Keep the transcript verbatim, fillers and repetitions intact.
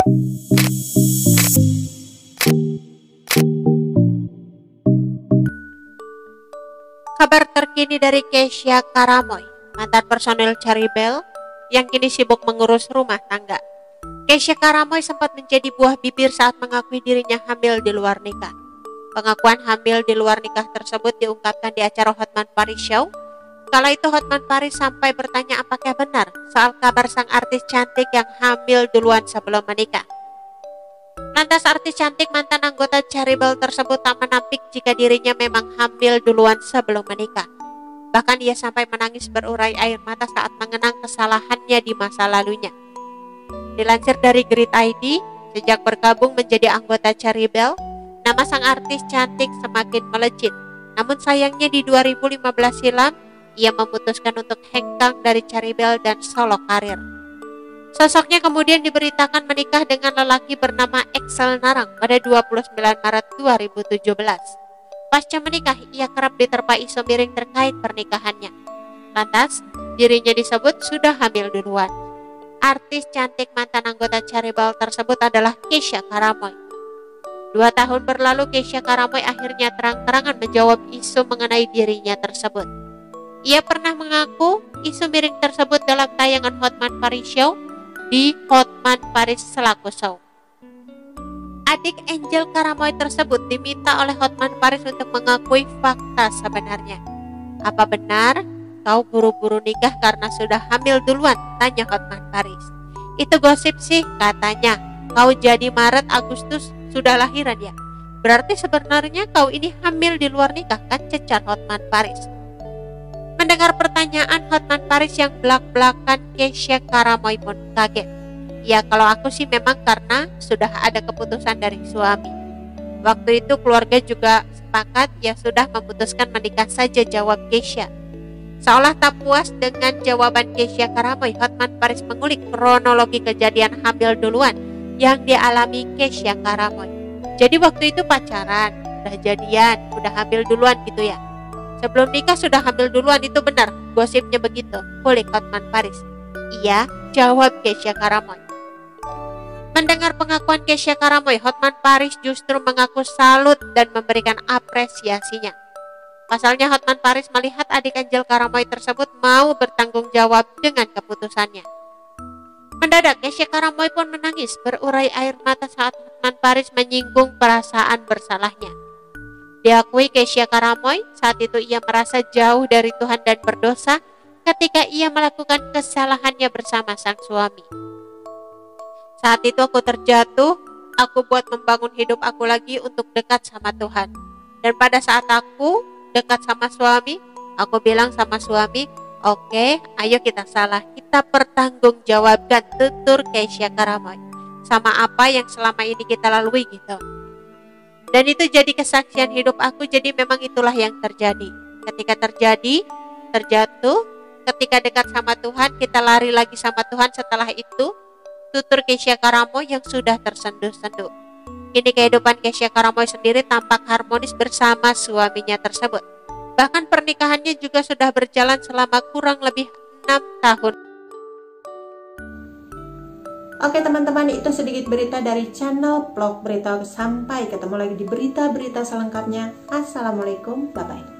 Kabar terkini dari Keisha Karamoy, mantan personel Charibel yang kini sibuk mengurus rumah tangga. Keisha Karamoy sempat menjadi buah bibir saat mengakui dirinya hamil di luar nikah. Pengakuan hamil di luar nikah tersebut diungkapkan di acara Hotman Paris Show. Kala itu Hotman Paris sampai bertanya apakah benar soal kabar sang artis cantik yang hamil duluan sebelum menikah. Lantas artis cantik mantan anggota Charibel tersebut tak menampik jika dirinya memang hamil duluan sebelum menikah. Bahkan ia sampai menangis berurai air mata saat mengenang kesalahannya di masa lalunya. Dilansir dari Grid I D, sejak bergabung menjadi anggota Charibel, nama sang artis cantik semakin melejit. Namun sayangnya di dua ribu lima belas silam, ia memutuskan untuk hengkang dari Charibel dan solo karir. Sosoknya kemudian diberitakan menikah dengan lelaki bernama Excel Narang pada dua puluh sembilan Maret dua ribu tujuh belas. Pasca menikah, ia kerap diterpa isu miring terkait pernikahannya. Lantas, dirinya disebut sudah hamil duluan. Artis cantik mantan anggota Charibel tersebut adalah Keisha Karamoy. Dua tahun berlalu, Keisha Karamoy akhirnya terang-terangan menjawab isu mengenai dirinya tersebut. Ia pernah mengaku isu miring tersebut dalam tayangan Hotman Paris Show di Hotman Paris selaku show. Adik Angel Karamoy tersebut diminta oleh Hotman Paris untuk mengakui fakta sebenarnya. Apa benar kau buru-buru nikah karena sudah hamil duluan? Tanya Hotman Paris. Itu gosip sih katanya. Kau jadi Maret Agustus sudah lahiran ya? Berarti sebenarnya kau ini hamil di luar nikah kan, cecar Hotman Paris. Mendengar pertanyaan Hotman Paris yang belak-belakan, Keisha Karamoy pun kaget. Ya kalau aku sih memang karena sudah ada keputusan dari suami. Waktu itu keluarga juga sepakat ya sudah memutuskan menikah saja, jawab Keisha. Seolah tak puas dengan jawaban Keisha Karamoy, Hotman Paris mengulik kronologi kejadian hamil duluan yang dialami Keisha Karamoy. Jadi waktu itu pacaran, udah jadian, udah hamil duluan gitu ya? Sebelum nikah sudah hamil duluan, itu benar? Gosipnya begitu, kulik Hotman Paris. Iya, jawab Keisha Karamoy. Mendengar pengakuan Keisha Karamoy, Hotman Paris justru mengaku salut dan memberikan apresiasinya. Pasalnya Hotman Paris melihat adik Angel Karamoy tersebut mau bertanggung jawab dengan keputusannya. Mendadak Keisha Karamoy pun menangis berurai air mata saat Hotman Paris menyinggung perasaan bersalahnya. Diakui Keisha Karamoy, saat itu ia merasa jauh dari Tuhan dan berdosa ketika ia melakukan kesalahannya bersama sang suami. Saat itu aku terjatuh, aku buat membangun hidup aku lagi untuk dekat sama Tuhan. Dan pada saat aku dekat sama suami, aku bilang sama suami, oke, okay, ayo kita salah, kita pertanggungjawabkan, tutur Keisha Karamoy, sama apa yang selama ini kita lalui gitu. Dan itu jadi kesaksian hidup aku, jadi memang itulah yang terjadi. Ketika terjadi, terjatuh, ketika dekat sama Tuhan, kita lari lagi sama Tuhan setelah itu, tutur Keisha Karamoy yang sudah tersenduh-senduh. Kini kehidupan Keisha Karamoy sendiri tampak harmonis bersama suaminya tersebut. Bahkan pernikahannya juga sudah berjalan selama kurang lebih enam tahun. Oke teman-teman, itu sedikit berita dari channel Vlog Berita. Sampai ketemu lagi di berita-berita selengkapnya. Assalamualaikum, bye-bye.